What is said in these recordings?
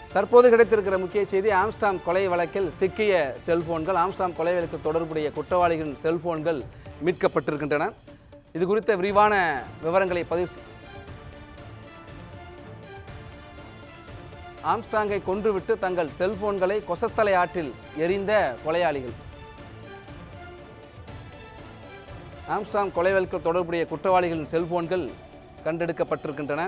தற்போது கிடைத்திருக்கிற முக்கிய செய்தி, ஆம்ஸ்டாங் கொலை வழக்கில் சிக்கிய செல்போன்கள், ஆம்ஸ்டாங் கொலை வழக்கில் தொடர்புடைய குற்றவாளிகளின் செல்போன்கள் மீட்கப்பட்டிருக்கின்றன. இது குறித்த விரிவான விவரங்களை ஆம்ஸ்டாங்கை கொன்றுவிட்டு தங்கள் செல்போன்களை கொசஸ்தலை ஆற்றில் எரிந்த கொலையாளிகள். ஆம்ஸ்டாங் கொலை வழக்கில் தொடர்புடைய குற்றவாளிகளின் செல்போன்கள் கண்டெடுக்கப்பட்டிருக்கின்றன.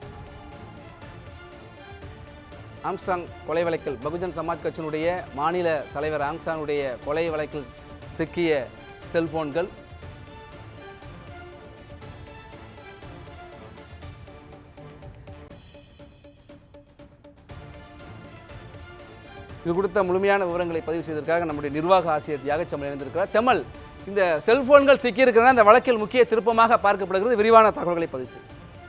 ஆம்ஸ்டாங் கொலை வழக்கில் பகுஜன் சமாஜ் கட்சியினுடைய மாநில தலைவர் ஆம்ஸ்டாங்குடைய கொலை வழக்கில் சிக்கிய செல்போன்கள் இது குறித்த முழுமையான விவரங்களை பதிவு செய்வதற்காக நம்முடைய நிர்வாக ஆசிரியர் தியாகச்செம்மல் இணைந்திருக்கிறார். செம்மல், இந்த செல்போன்கள் சிக்கியிருக்கின்றன, இந்த வழக்கில் முக்கிய திருப்பமாக பார்க்கப்படுகிறது, விரிவான தகவல்களை பதிவு செய்யும்.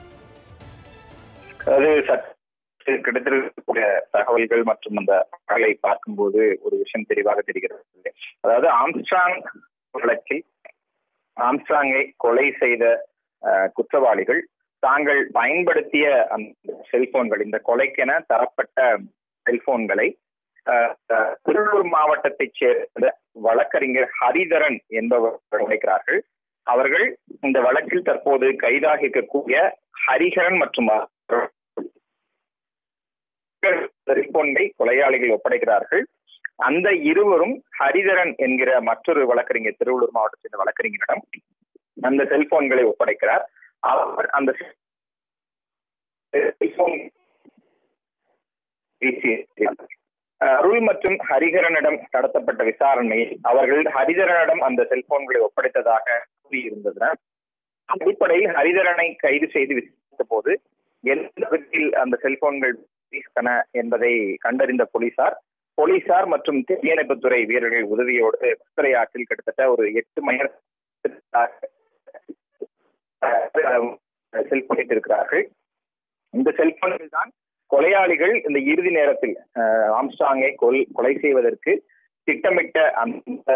கிடைத்திருக்கக்கூடிய தகவல்கள் மற்றும் அந்த தகவலை பார்க்கும்போது ஒரு விஷயம் தெளிவாக தெரிகிறது. அதாவது ஆம்ஸ்டாங் வழக்கில் ஆம்ஸ்டாங்கை கொலை செய்த குற்றவாளிகள் தாங்கள் பயன்படுத்திய அந்த செல்போன்கள், இந்த கொலைக்கென தரப்பட்ட செல்போன்களை திருவள்ளூர் மாவட்டத்தைச் சேர்ந்த வழக்கறிஞர் ஹரிதரன் என்பவர் உடைக்கிறார்கள். அவர்கள் இந்த வழக்கில் தற்போது கைதாக இருக்கக்கூடிய ஹரிஹரன் மற்றும் செல்போன்களை கொலையாளிகள் ஒப்படைக்கிறார்கள். அந்த இருவரும் ஹரிதரன் என்கிற மற்றொரு வழக்கறிஞர், திருவள்ளூர் மாவட்டத்தை சேர்ந்த வழக்கறிஞரிடம் அந்த செல்போன்களை ஒப்படைக்கிறார். அவர் அந்த செல்போன் அருள் மற்றும் ஹரிஹரனிடம் நடத்தப்பட்ட விசாரணையில் அவர்கள் ஹரிதரனிடம் அந்த செல்போன்களை ஒப்படைத்ததாக கூறியிருந்தனர். அடிப்படையில் ஹரிதரனை கைது செய்து விசாரித்த போது எந்த விதத்தில் அந்த செல்போன்கள் என்பதை கண்டறிந்த போலீசார் மற்றும் தீயணைப்புத்துறை வீரர்கள் உதவியோடு கொசஸ்தலை ஆற்றில் கிட்டத்தட்ட ஒரு 8 மணி செல்போன் வைத்திருக்கிறார்கள். இந்த செல்போன்கள் தான் கொலையாளிகள் இந்த இறுதி நேரத்தில் ஆம்ஸ்டாங்கை கொலை செய்வதற்கு திட்டமிட்ட அந்த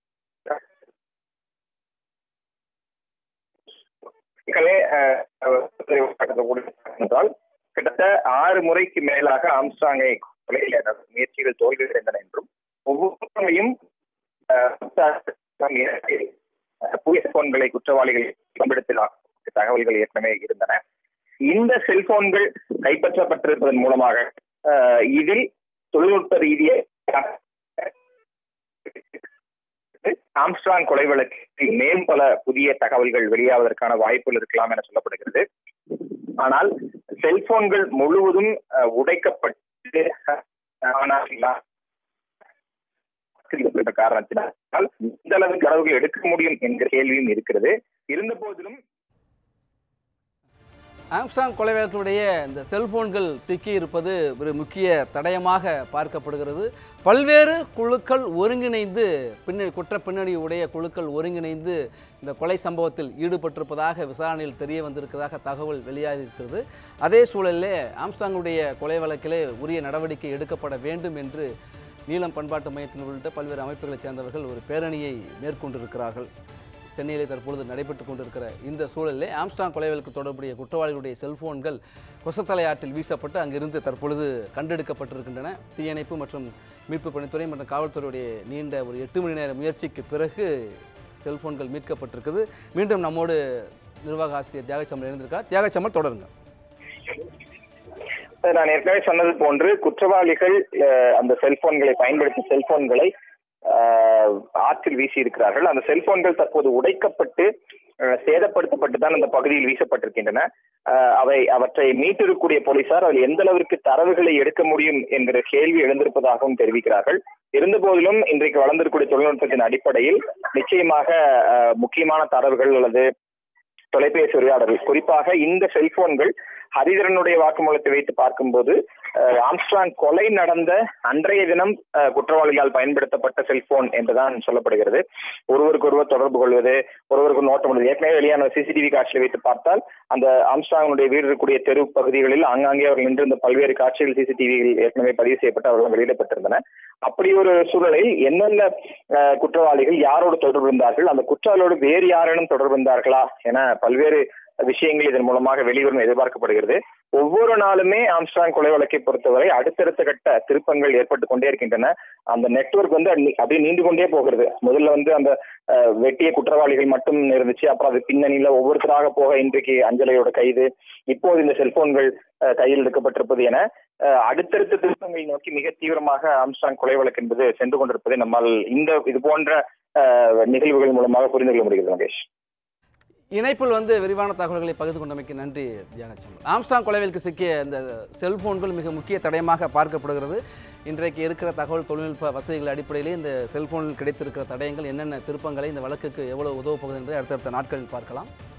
கிட்டத்தட்ட 6 முறைக்கு மேலாக ஆம்ஸ்டாங்கை கொலை முயற்சிகள் தோல்வியடைந்தன என்றும் ஒவ்வொருவரையும் செல்போன்களை குற்றவாளிகள் பயன்படுத்தலாம் தகவல்கள் ஏற்கனவே இருந்தன. இந்த செல்போன்கள் கைப்பற்றப்பட்டிருப்பதன் மூலமாக இதில் தொழில்நுட்ப ரீதியாக ஆம்ஸ்டாங் கொலை வழக்கில் மேலும் பல புதிய தகவல்கள் வெளியாவதற்கான வாய்ப்புகள் இருக்கலாம் என சொல்லப்படுகிறது. ஆனால் செல்போன்கள் முழுவதும் உடைக்கப்பட்டு காரணத்தினால் இந்த அளவுக்கு அளவுகள் எடுக்க முடியும் என்கிற கேள்வியும் இருக்கிறது. இருந்த போதிலும் ஆம்ஸ்டாங் கொலை வழக்கினுடைய இந்த செல்போன்கள் சிக்கியிருப்பது ஒரு முக்கிய தடயமாக பார்க்கப்படுகிறது. பல்வேறு குழுக்கள் ஒருங்கிணைந்து குற்ற பின்னணியுடைய குழுக்கள் ஒருங்கிணைந்து இந்த கொலை சம்பவத்தில் ஈடுபட்டிருப்பதாக விசாரணையில் தெரிய வந்திருக்கிறதாக தகவல் வெளியாகியிருக்கிறது. அதே சூழலிலே ஆம்ஸ்டாங்குடைய கொலை வழக்கிலே உரிய நடவடிக்கை எடுக்கப்பட வேண்டும் என்று நீலம் பண்பாட்டு மையத்தின் உள்ளிட்ட பல்வேறு அமைப்புகளைச் சேர்ந்தவர்கள் ஒரு பேரணியை மேற்கொண்டிருக்கிறார்கள். சென்னையிலே தற்பொழுது நடைபெற்றுக் கொண்டிருக்கிற இந்த சூழலிலே ஆம்ஸ்டாங் கொலை வழக்கு தொடர்புடைய குற்றவாளிகளுடைய செல்போன்கள் கொசஸ்தலை ஆற்றில் வீசப்பட்டு அங்கிருந்து தற்பொழுது கண்டெடுக்கப்பட்டிருக்கின்றன. தீயணைப்பு மற்றும் மீட்பு பணித்துறை மற்றும் காவல்துறையுடைய நீண்ட ஒரு 8 மணி நேர முயற்சிக்கு பிறகு செல்போன்கள் மீட்கப்பட்டிருக்குது. மீண்டும் நம்மோடு நிர்வாக ஆசிரியர் தியாகச்செம்மல் இணைந்திருக்கிறார். தியாகச்செம்மல், தொடருங்க. நான் ஏற்கனவே சொன்னது போன்று குற்றவாளிகள் அந்த செல்போன்களை பயன்படுத்தி செல்போன்களை ஆற்றில் வீசி இருக்கிறார்கள். அந்த செல்போன்கள் தற்போது உடைக்கப்பட்டு சேதப்படுத்தப்பட்டு தான் அந்த பகுதியில் வீசப்பட்டிருக்கின்றன. அவற்றை மீட்டிருக்கக்கூடிய போலீசார் அதில் எந்த அளவிற்கு தரவுகளை எடுக்க முடியும் என்கிற கேள்வி எழுந்திருப்பதாகவும் தெரிவிக்கிறார்கள். இருந்த போதிலும் இன்றைக்கு வளர்ந்திருக்கக்கூடிய தொழில்நுட்பத்தின் அடிப்படையில் நிச்சயமாக முக்கியமான தரவுகள் அல்லது தொலைபேசி உரையாடல்கள், குறிப்பாக இந்த செல்போன்கள் ஹரிதரனுடைய வாக்குமூலத்தை வைத்து பார்க்கும்போது ஆம்ஸ்டாங் கொலை நடந்த அன்றைய தினம் குற்றவாளிகளால் பயன்படுத்தப்பட்ட செல்போன் என்றுதான் சொல்லப்படுகிறது. ஒருவருக்கொருவர் தொடர்பு கொள்வது, ஒருவருக்கு நோட்டம் உள்ளது. ஏற்கனவே வெளியான சிசிடிவி காட்சியை வைத்து பார்த்தால் அந்த ஆம்ஸ்டாங்குடைய வீடு இருக்கக்கூடிய தெரு பகுதிகளில் ஆங்காங்கே அவர்கள் நின்றிருந்த பல்வேறு காட்சிகள் சிசிடிவியில் ஏற்கனவே பதிவு செய்யப்பட்டு அவர்கள் வெளியிடப்பட்டிருந்தன. அப்படி ஒரு சூழலில் என்னென்ன குற்றவாளிகள் யாரோடு தொடர்பு இருந்தார்கள், அந்த குற்றவாளியோடு வேறு யாரேனும் தொடர்பு இருந்தார்களா என பல்வேறு விஷயங்கள் இதன் மூலமாக வெளிவரும் எதிர்பார்க்கப்படுகிறது. ஒவ்வொரு நாளுமே ஆம்ஸ்ட்ராங் கொலை வழக்கை பொறுத்தவரை அடுத்தடுத்த கட்ட திருப்பங்கள் ஏற்பட்டு கொண்டே இருக்கின்றன. அந்த நெட்வொர்க் வந்து அப்படியே நீண்டு கொண்டே போகிறது. முதல்ல வந்து அந்த வெட்டிய குற்றவாளிகள் மட்டும் இருந்துச்சு. அப்புறம் அது பின்னணியில ஒவ்வொருத்தராக போக இன்றைக்கு அஞ்சலையோட கைது, இப்போது இந்த செல்போன்கள் கையில் எடுக்கப்பட்டிருப்பது என அடுத்தடுத்த திருப்பங்களை நோக்கி மிக தீவிரமாக ஆம்ஸ்ட்ராங் கொலை வழக்கு என்பது சென்று கொண்டிருப்பதை நம்மால் இது போன்ற நிகழ்வுகள் மூலமாக புரிந்து கொள்ள முடிகிறது. மகேஷ், இணைப்பில் வந்து விரிவான தகவல்களை பகிர்ந்து கொண்டமைக்கு நன்றி தியாகச்சந்திரன். ஆம்ஸ்ட்ராங் கொலைவழக்கு சிக்கிய இந்த செல்போன்கள் மிக முக்கிய தடயமாக பார்க்கப்படுகிறது. இன்றைக்கு இருக்கிற தகவல் தொழில்நுட்ப வசதிகள் அடிப்படையிலே இந்த செல்போனில் கிடைத்திருக்கிற தடயங்கள் என்னென்ன திருப்பங்களை இந்த வழக்குக்கு எவ்வளவு உதவப் போகுது என்பதை அடுத்தடுத்த நாட்களில் பார்க்கலாம்.